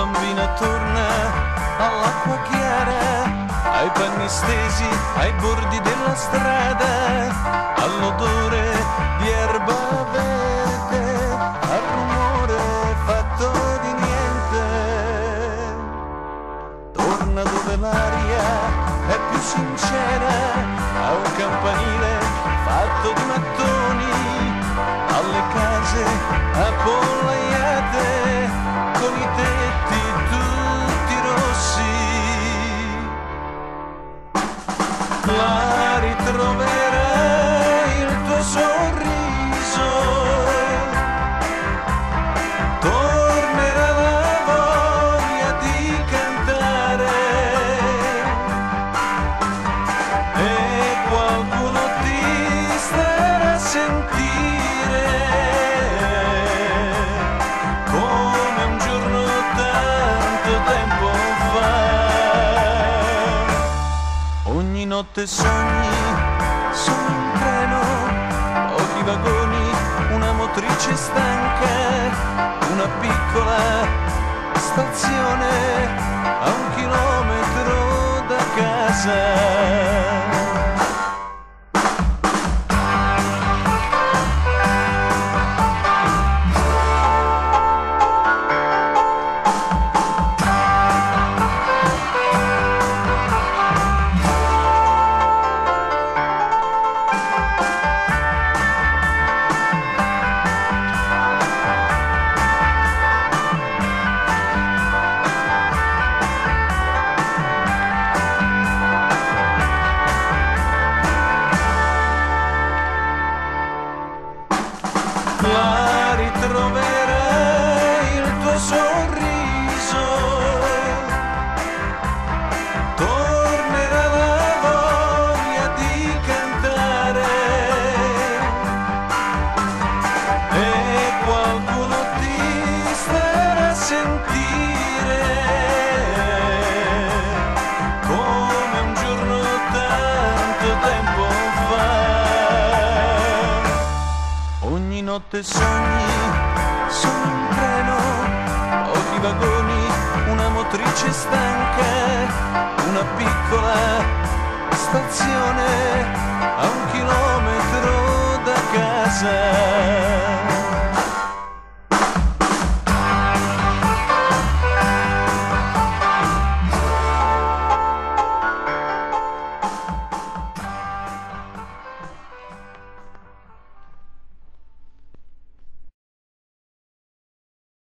bambina torna all'acqua chiara, ai panni stesi, ai bordi della strada, all'odore di erba verde, al rumore fatto di niente. Torna dove l'aria è più sincera, a un campanile fatto di mattoni, alle case appollaiate con i tetti tutti rossi. La ritroverai il tuo sorriso, tornerà la voglia di cantare e qualcuno ti starà a sentire come un giorno tanto tempo fa. Ogni notte sogni, sono un treno, pochi vagoni, una motrice stanca, una piccola stazione a 1 chilometro da casa. La ritroverai il tuo sorriso, tornerà la voglia di cantare e qualcuno ti starà a sentire come un giorno tanto tempo fa. Ogni notte sogni, sono un treno, pochi vagoni, una motrice stanca, una piccola stazione a 1 chilometro da casa.